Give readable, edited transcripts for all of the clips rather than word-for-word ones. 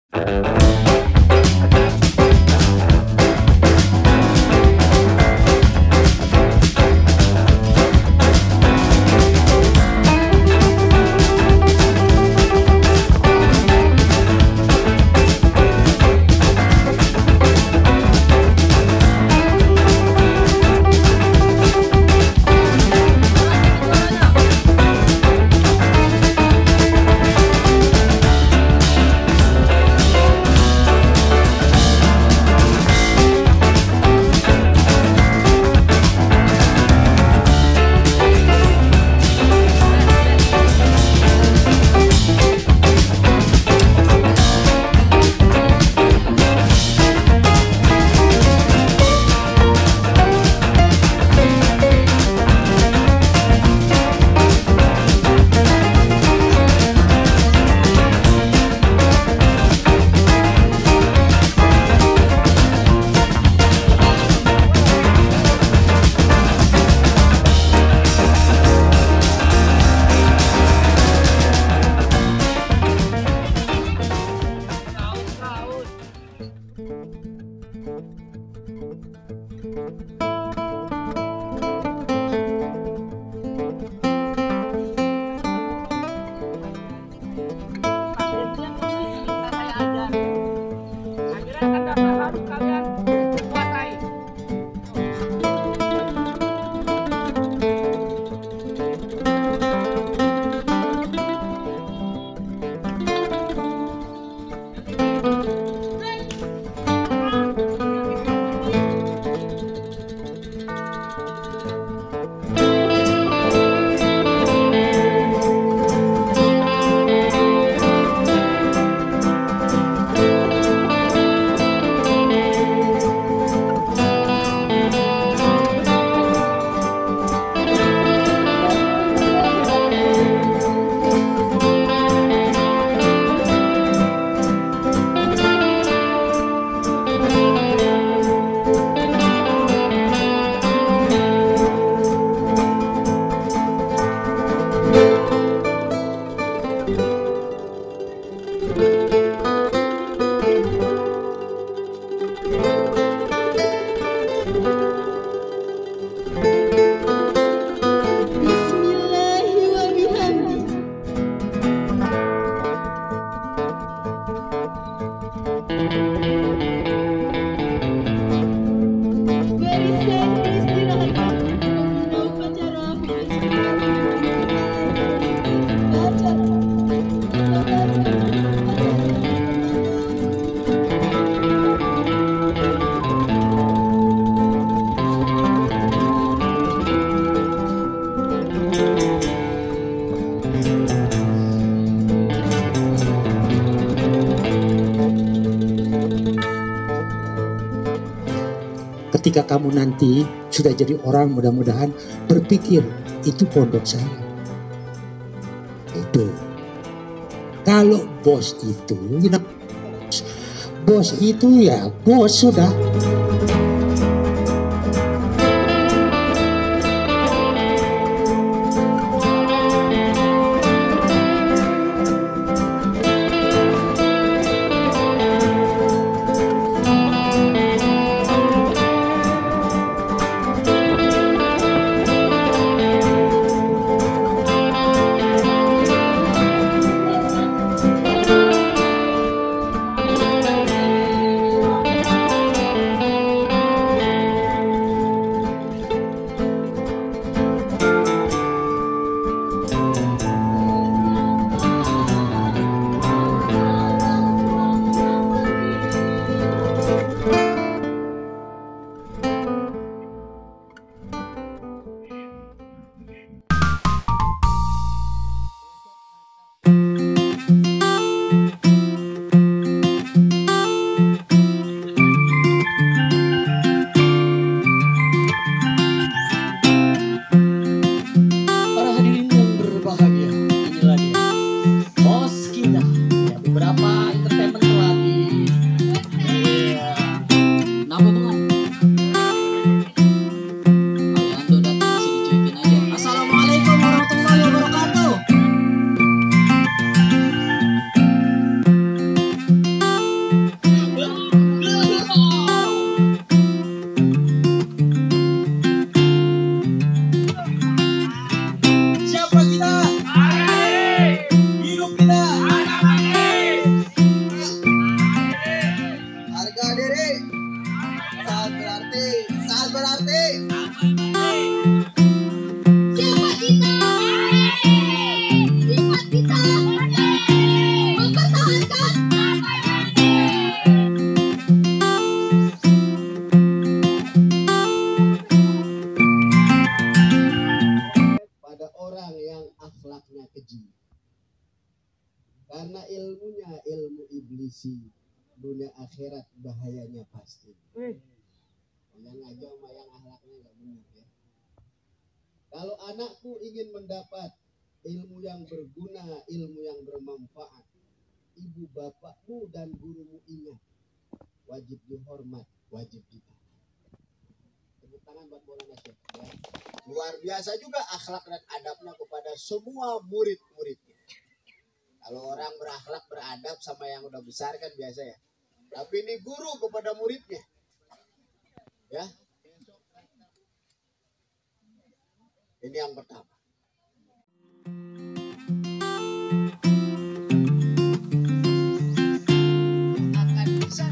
Ketika kamu nanti sudah jadi orang, mudah-mudahan berpikir itu pondok saya. Itu. Kalau bos itu, bos itu ya bos sudah. kondisi dunia akhirat bahayanya pasti. Yang aja sama yang akhlaknya nggak benar ya. Kalau anakku ingin mendapat ilmu yang berguna, ilmu yang bermanfaat, ibu bapakmu dan gurumu ingat, wajib dihormat, wajib ditaati. Tepuk tangan buat Maulana Syekh. Ya. Luar biasa juga akhlak dan adabnya kepada semua murid-muridnya. Kalau orang berakhlak beradab sama yang udah besar kan biasa ya. Tapi ini guru kepada muridnya. Ya. Ini yang pertama. Akan bisa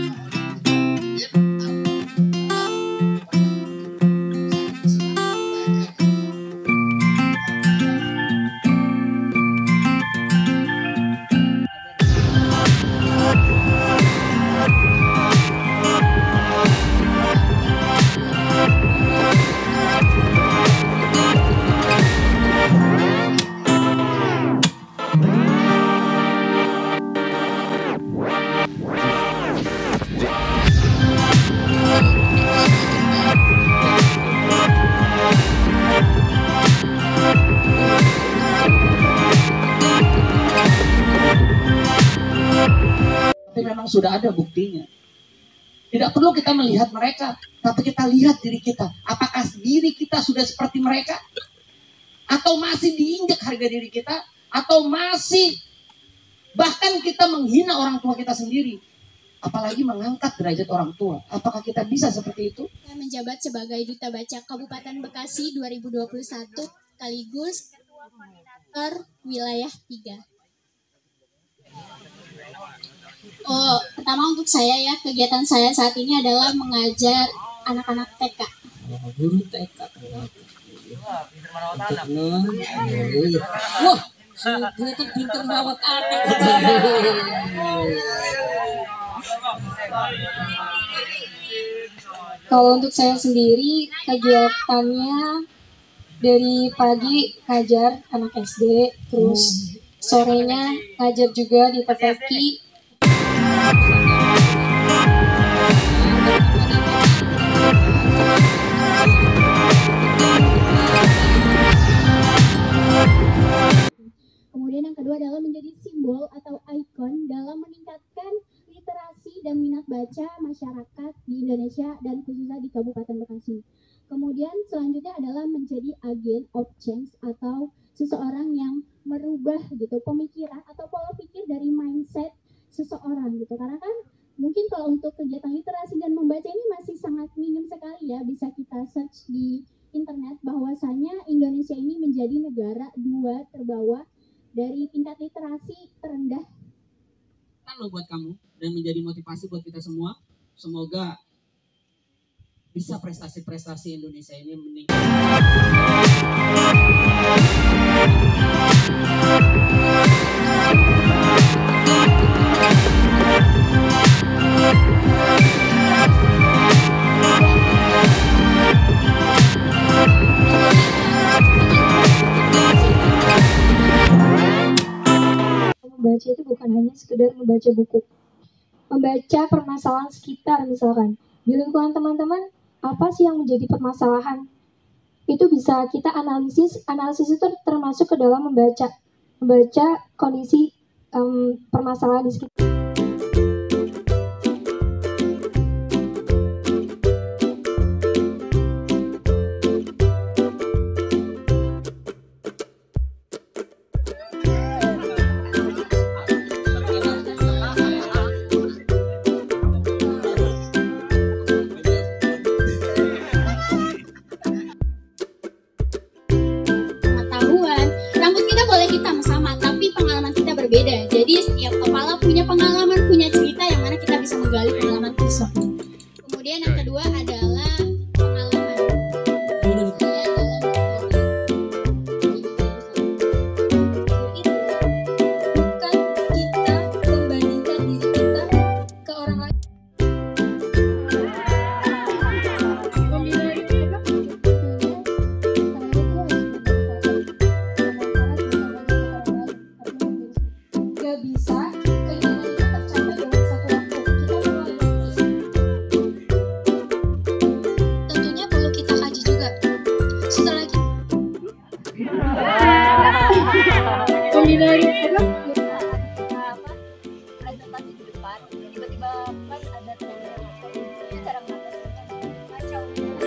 memang sudah ada buktinya. Tidak perlu kita melihat mereka, tapi kita lihat diri kita. Apakah diri kita sudah seperti mereka? Atau masih diinjak harga diri kita? Atau masih bahkan kita menghina orang tua kita sendiri? Apalagi mengangkat derajat orang tua. Apakah kita bisa seperti itu? Saya menjabat sebagai Duta Baca Kabupaten Bekasi 2021 sekaligus koordinator wilayah 3. Pertama untuk saya ya, kegiatan saya saat ini adalah mengajar anak-anak TK. Guru TK. Wah, ternyata pintar merawat anak. Kalau untuk saya sendiri, kegiatannya dari pagi ngajar anak SD, terus sorenya ngajar juga di TVK. Kemudian yang kedua adalah menjadi simbol atau ikon dalam meningkatkan literasi dan minat baca masyarakat di Indonesia dan khususnya di Kabupaten Bekasi. Kemudian selanjutnya adalah menjadi agent of change atau seseorang yang merubah gitu pemikiran atau pola pikir dari mindset seseorang gitu. Karena kan mungkin kalau untuk kegiatan literasi dan membaca ini masih sangat minim sekali ya. Bisa kita search di internet bahwasanya Indonesia ini menjadi negara 2 terbawah dari tingkat literasi terendah. Loh buat kamu dan menjadi motivasi buat kita semua. Semoga bisa prestasi-prestasi Indonesia ini meningkat. Membaca itu bukan hanya sekedar membaca buku. Membaca permasalahan sekitar misalkan. Di lingkungan teman-teman, apa sih yang menjadi permasalahan? Itu bisa kita analisis itu termasuk ke dalam membaca kondisi permasalahan di sekitar. Rambut kita boleh hitam sama, tapi pengalaman kita berbeda. Jadi setiap kepala punya pengalaman tiba-tiba kan ada teman itu cara mengatasinya kacau.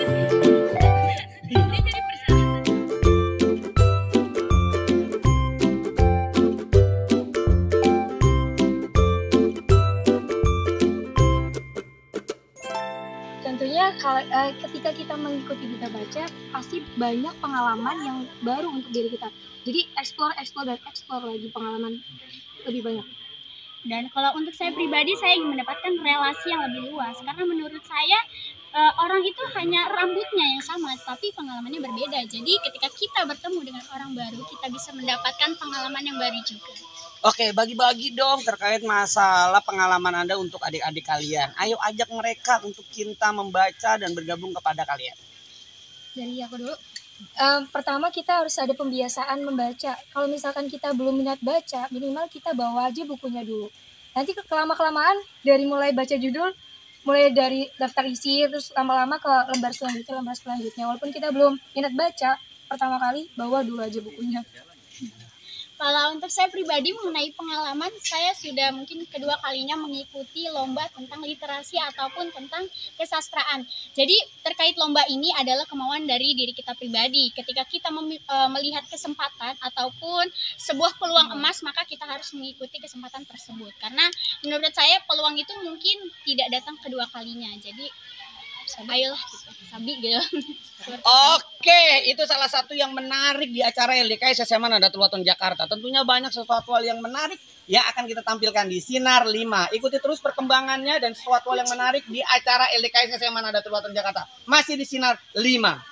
Tentunya ketika kita mengikuti Duta Baca, pasti banyak pengalaman yang baru untuk diri kita. Jadi explore lagi pengalaman lebih banyak. Dan kalau untuk saya pribadi, saya ingin mendapatkan relasi yang lebih luas. Karena menurut saya, orang itu hanya rambutnya yang sama, tapi pengalamannya berbeda. Jadi ketika kita bertemu dengan orang baru, kita bisa mendapatkan pengalaman yang baru juga. Oke, bagi-bagi dong terkait masalah pengalaman Anda untuk adik-adik kalian. Ayo ajak mereka untuk cinta membaca dan bergabung kepada kalian. Dari aku dulu. Pertama kita harus ada pembiasaan membaca. Kalau misalkan kita belum minat baca, minimal kita bawa aja bukunya dulu. Nanti kelama-kelamaan dari mulai baca judul, mulai dari daftar isi, terus lama-lama ke lembar selanjutnya. Walaupun kita belum minat baca, pertama kali bawa dulu aja bukunya. Kalau untuk saya pribadi mengenai pengalaman, saya sudah mungkin kedua kalinya mengikuti lomba tentang literasi ataupun tentang kesastraan. Jadi terkait lomba ini adalah kemauan dari diri kita pribadi. Ketika kita melihat kesempatan ataupun sebuah peluang emas, maka kita harus mengikuti kesempatan tersebut. Karena menurut saya peluang itu mungkin tidak datang kedua kalinya. Jadi ayolah gitu, sabi gitu. Oke, itu salah satu yang menarik di acara LDKS SMA Nahdlatul Wathon Jakarta. Tentunya banyak sesuatu hal yang menarik yang akan kita tampilkan di Sinar 5. Ikuti terus perkembangannya dan sesuatu hal yang menarik di acara LDKS SMA Nahdlatul Wathon Jakarta. Masih di Sinar 5.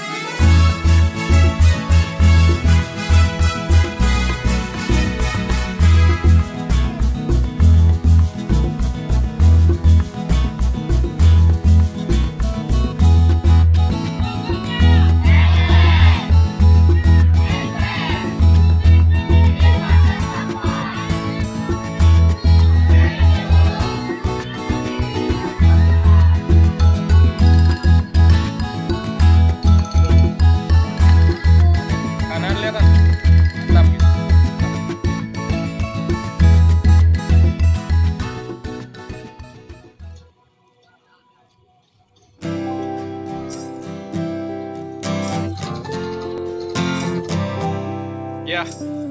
Yeah.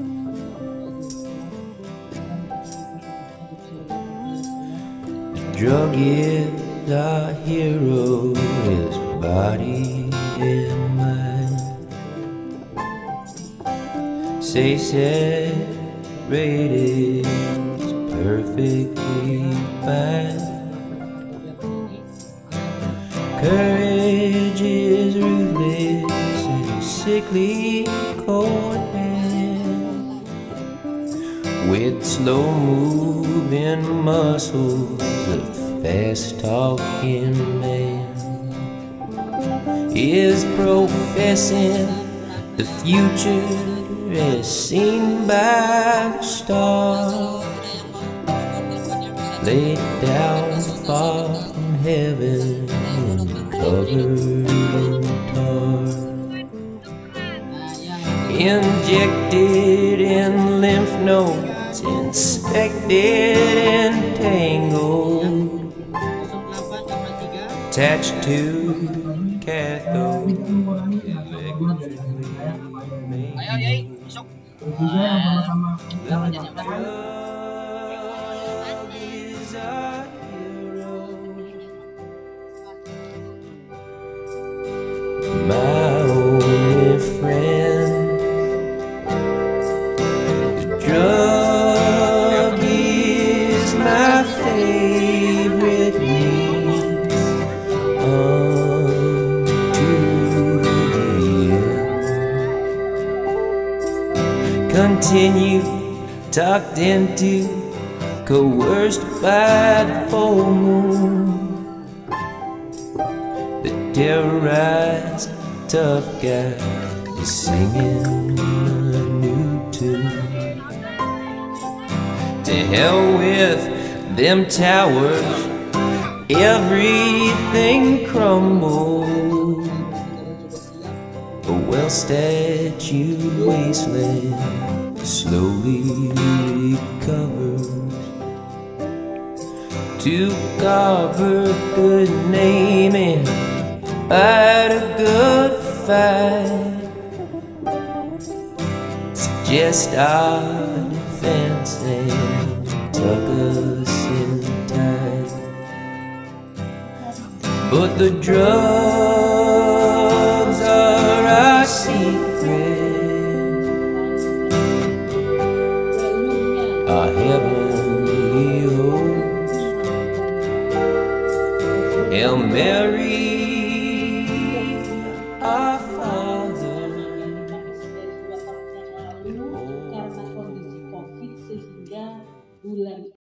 Drug is our hero, his body and mind. Say separated is perfectly fine. Courage is ruthless and sickly cold hand. With slow-moving muscles, a fast-talking man is professing the future as seen by the stars, laid down far from heaven and covered in tar, injected in lymph nodes, inspected and tangled, attached to cathode. Ayo, Yai, masuk. My only friend, the drug is my favorite means unto the end. Continue tucked into, coerced by the full moon, terrorized tough guy is singing a new tune. To hell with them towers, everything crumbled. A well-statued wasteland slowly recovers. to carve her good name and fight a good fight. It's just our defense and tuck us in tight. But the drugs are our secret, our heavenly hope. Hail Mary,